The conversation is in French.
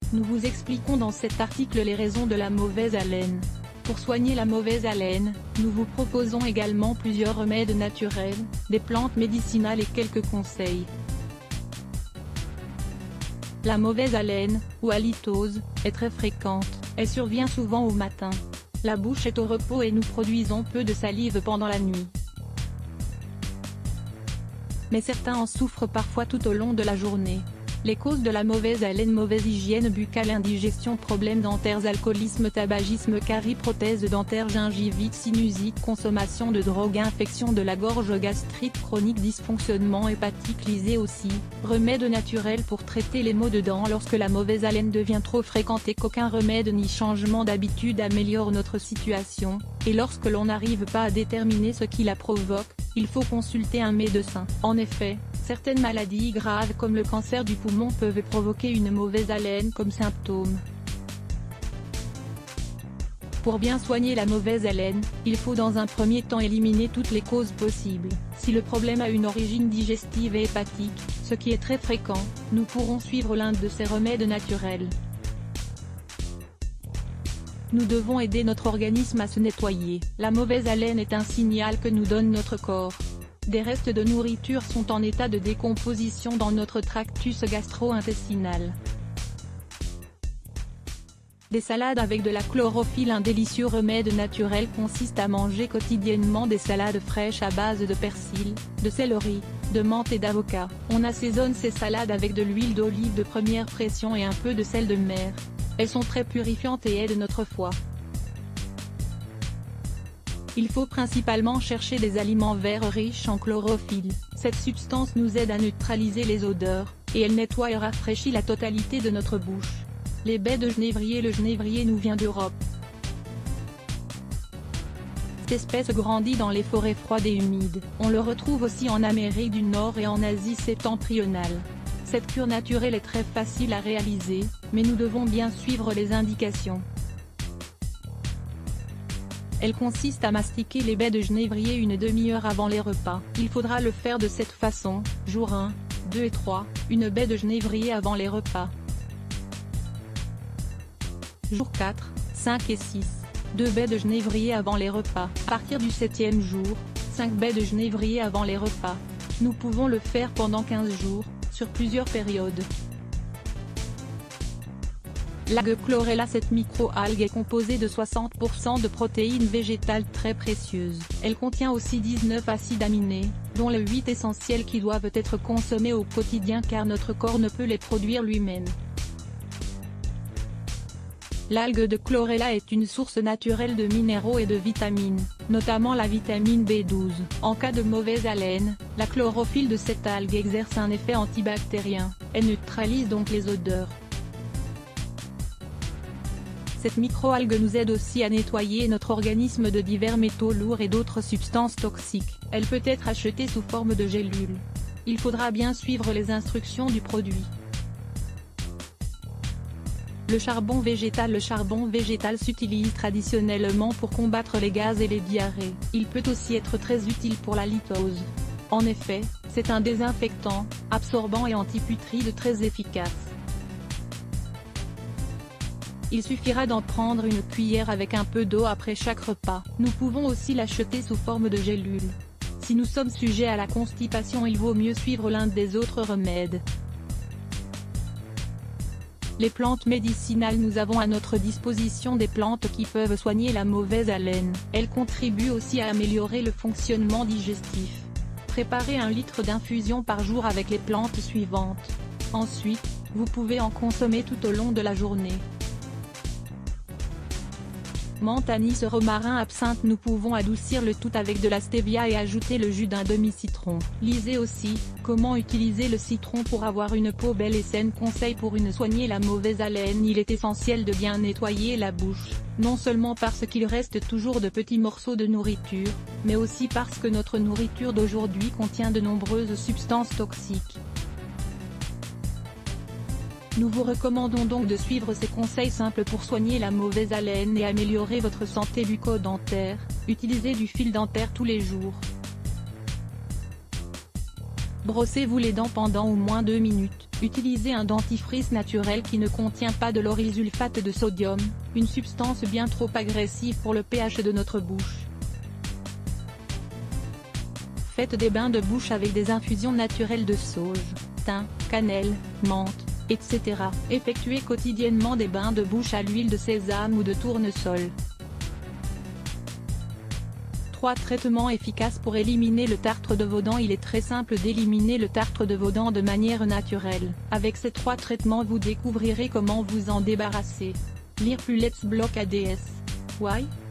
Nous vous expliquons dans cet article les raisons de la mauvaise haleine. Pour soigner la mauvaise haleine, nous vous proposons également plusieurs remèdes naturels, des plantes médicinales et quelques conseils. La mauvaise haleine, ou halitose, est très fréquente, elle survient souvent au matin. La bouche est au repos et nous produisons peu de salive pendant la nuit. Mais certains en souffrent parfois tout au long de la journée. Les causes de la mauvaise haleine: mauvaise hygiène buccale, indigestion, problèmes dentaires, alcoolisme, tabagisme, carie, prothèse dentaire, gingivite, sinusite, consommation de drogue, infection de la gorge, gastrite chronique, dysfonctionnement hépatique. Lisez aussi, remèdes naturels pour traiter les maux de dents lorsque la mauvaise haleine devient trop fréquente et qu'aucun remède ni changement d'habitude améliore notre situation, et lorsque l'on n'arrive pas à déterminer ce qui la provoque, il faut consulter un médecin. En effet, certaines maladies graves comme le cancer du poumon peuvent provoquer une mauvaise haleine comme symptôme. Pour bien soigner la mauvaise haleine, il faut dans un premier temps éliminer toutes les causes possibles. Si le problème a une origine digestive et hépatique, ce qui est très fréquent, nous pourrons suivre l'un de ces remèdes naturels. Nous devons aider notre organisme à se nettoyer. La mauvaise haleine est un signal que nous donne notre corps. Des restes de nourriture sont en état de décomposition dans notre tractus gastro-intestinal. Des salades avec de la chlorophylle. Un délicieux remède naturel consiste à manger quotidiennement des salades fraîches à base de persil, de céleri, de menthe et d'avocat. On assaisonne ces salades avec de l'huile d'olive de première pression et un peu de sel de mer. Elles sont très purifiantes et aident notre foie. Il faut principalement chercher des aliments verts riches en chlorophylle. Cette substance nous aide à neutraliser les odeurs, et elle nettoie et rafraîchit la totalité de notre bouche. Les baies de genévrier. Le genévrier nous vient d'Europe. Cette espèce grandit dans les forêts froides et humides. On le retrouve aussi en Amérique du Nord et en Asie septentrionale. Cette cure naturelle est très facile à réaliser, mais nous devons bien suivre les indications. Elle consiste à mastiquer les baies de genévrier une demi-heure avant les repas. Il faudra le faire de cette façon: jour 1, 2 et 3, une baie de genévrier avant les repas. Jour 4, 5 et 6, 2 baies de genévrier avant les repas. À partir du 7e jour, 5 baies de genévrier avant les repas. Nous pouvons le faire pendant 15 jours, sur plusieurs périodes. L'algue chlorella. Cette micro-algue est composée de 60% de protéines végétales très précieuses. Elle contient aussi 19 acides aminés, dont les 8 essentiels qui doivent être consommés au quotidien car notre corps ne peut les produire lui-même. L'algue de chlorella est une source naturelle de minéraux et de vitamines, notamment la vitamine B12. En cas de mauvaise haleine, la chlorophylle de cette algue exerce un effet antibactérien, elle neutralise donc les odeurs. Cette microalgue nous aide aussi à nettoyer notre organisme de divers métaux lourds et d'autres substances toxiques. Elle peut être achetée sous forme de gélules. Il faudra bien suivre les instructions du produit. Le charbon végétal. Le charbon végétal s'utilise traditionnellement pour combattre les gaz et les diarrhées. Il peut aussi être très utile pour la litose. En effet, c'est un désinfectant, absorbant et antiputride très efficace. Il suffira d'en prendre une cuillère avec un peu d'eau après chaque repas. Nous pouvons aussi l'acheter sous forme de gélules. Si nous sommes sujets à la constipation, il vaut mieux suivre l'un des autres remèdes. Les plantes médicinales. Nous avons à notre disposition des plantes qui peuvent soigner la mauvaise haleine. Elles contribuent aussi à améliorer le fonctionnement digestif. Préparez 1 litre d'infusion par jour avec les plantes suivantes. Ensuite, vous pouvez en consommer tout au long de la journée. Menthe, anis, romarin, absinthe. Nous pouvons adoucir le tout avec de la stevia et ajouter le jus d'un demi-citron. Lisez aussi, comment utiliser le citron pour avoir une peau belle et saine. Conseil pour soigner la mauvaise haleine. Il est essentiel de bien nettoyer la bouche, non seulement parce qu'il reste toujours de petits morceaux de nourriture, mais aussi parce que notre nourriture d'aujourd'hui contient de nombreuses substances toxiques. Nous vous recommandons donc de suivre ces conseils simples pour soigner la mauvaise haleine et améliorer votre santé bucco-dentaire. Utilisez du fil dentaire tous les jours. Brossez-vous les dents pendant au moins 2 minutes. Utilisez un dentifrice naturel qui ne contient pas de lauryl-sulfate de sodium, une substance bien trop agressive pour le pH de notre bouche. Faites des bains de bouche avec des infusions naturelles de sauge, thym, cannelle, menthe, etc. Effectuez quotidiennement des bains de bouche à l'huile de sésame ou de tournesol. 3 traitements efficaces pour éliminer le tartre de vos dents. Il est très simple d'éliminer le tartre de vos dents de manière naturelle. Avec ces 3 traitements vous découvrirez comment vous en débarrasser. Lire plus Let's Block ADS. Why?